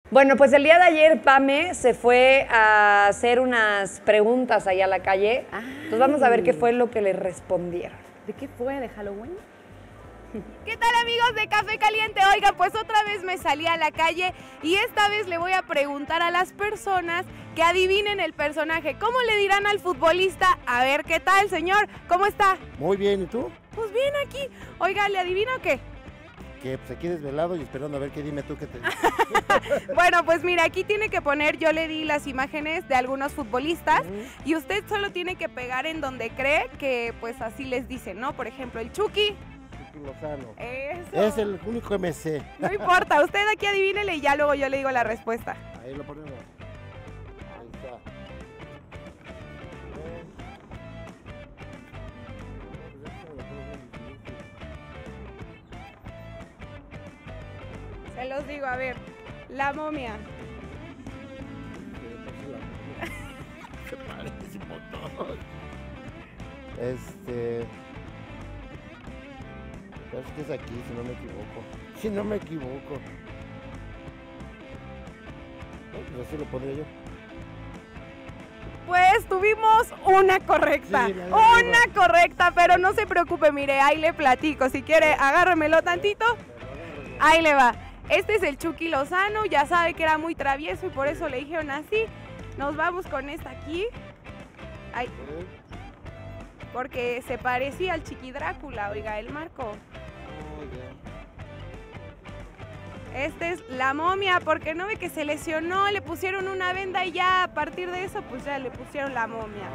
Bueno, pues el día de ayer Pame se fue a hacer unas preguntas ahí a la calle. Entonces vamos a ver qué fue lo que le respondieron. ¿De qué fue? ¿De Halloween? ¿Qué tal, amigos de Café Caliente? Oigan, pues otra vez me salí a la calle y esta vez le voy a preguntar a las personas que adivinen el personaje. ¿Cómo le dirán al futbolista? A ver, ¿qué tal, señor? ¿Cómo está? Muy bien, ¿y tú? Pues bien aquí. Oiga, ¿le adivina o qué? Que pues aquí desvelado y esperando a ver qué dime tú qué te digo. Bueno, pues mira, aquí tiene que poner, yo le di las imágenes de algunos futbolistas y usted solo tiene que pegar en donde cree que pues así les dicen, ¿no? Por ejemplo, el Chucky. Chucky Lozano. Eso. Es el único que me sé. No importa, usted aquí adivínele y ya luego yo le digo la respuesta. Ahí lo ponemos. Ahí está. Se los digo, a ver, la momia. Se parece un montón. Parece que es aquí, si no me equivoco. Si no me equivoco. Pues así lo pondría yo. Pues tuvimos una correcta, Sí, una correcta, pero no se preocupe, mire, ahí le platico. Si quiere, agárremelo tantito, ahí le va. Este es el Chucky Lozano, ya sabe que era muy travieso y por eso le dijeron así. Nos vamos con esta aquí. Ay, porque se parecía al Chiqui Drácula, oiga, el marco. Este es la momia, porque no ve que se lesionó, le pusieron una venda y ya a partir de eso pues ya le pusieron la momia.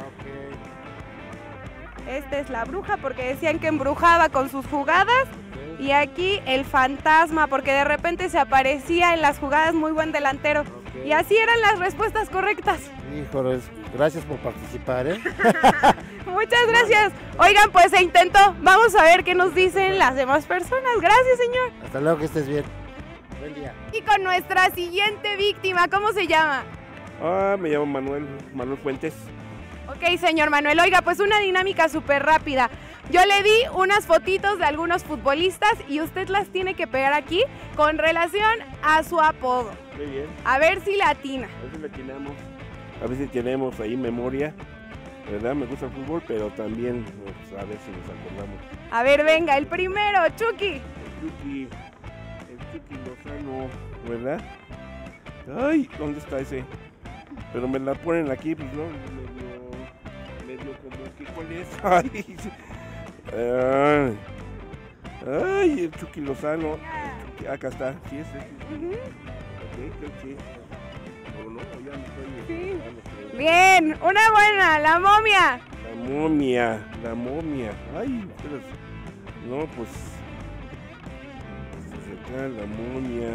Esta es la bruja, porque decían que embrujaba con sus jugadas. Y aquí el fantasma, porque de repente se aparecía en las jugadas, muy buen delantero. Y así eran las respuestas correctas. Híjoles, gracias por participar, ¿eh? Muchas gracias. Oigan, pues se intentó. Vamos a ver qué nos dicen las demás personas. Gracias, señor. Hasta luego, que estés bien. Buen día. Y con nuestra siguiente víctima, ¿cómo se llama? Me llamo Manuel Fuentes. Ok, señor Manuel. Oiga, pues una dinámica súper rápida. Yo le di unas fotitos de algunos futbolistas y usted las tiene que pegar aquí con relación a su apodo. Muy bien. A ver si la atina. A veces le atinamos. A veces tenemos ahí memoria, ¿verdad? Me gusta el fútbol, pero también pues, a veces nos acordamos. A ver, venga, el primero, Chucky. El Chucky Lozano, ¿verdad? Ay, ¿dónde está ese? Pero me la ponen aquí, pues no, medio como que ¿cuál es? Ay, el Chucky Lozano. Acá está, sí es ese. Ok, creo que sí. ¿O no? Ya me estoy... Sí. Bien, una buena, la momia. La momia. Ay, espera. No, pues... Desde acá, la momia.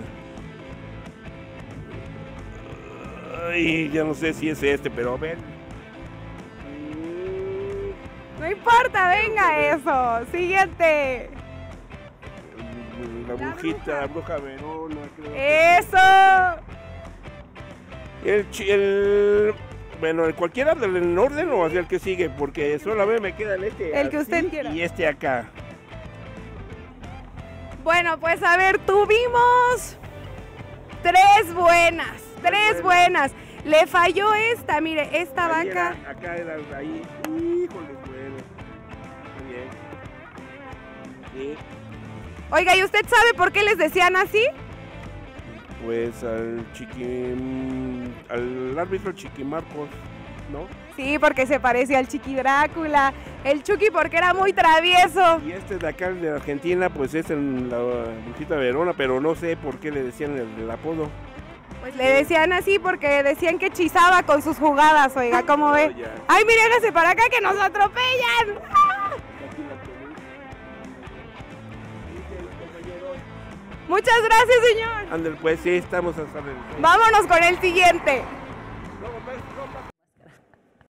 Ay, ya no sé si es este, pero a ver. No importa, venga eso. Siguiente. La brujita, la bruja Verona, creo. Eso. Bueno, cualquiera del orden o hacia el que sigue, porque solamente me queda este. El que usted quiera. Y este acá. Bueno, pues a ver, tuvimos tres buenas. Le falló esta, mire, esta Ahí vaca. Acá era ahí. Híjole, bueno. Muy bien. Sí. Oiga, ¿y usted sabe por qué les decían así? Pues al árbitro Chiqui Marcos, ¿no? Sí, porque se parecía al Chiqui Drácula. El Chucky porque era muy travieso. Y este de acá, de Argentina, pues es la brujita Verona, pero no sé por qué le decían el apodo. Pues le decían así porque decían que hechizaba con sus jugadas, oiga, ¿cómo ve? Ya. ¡Ay, mire, hágase para acá que nos atropellan! Muchas gracias, señor. Ándale, pues sí, estamos hasta el... Vámonos con el siguiente.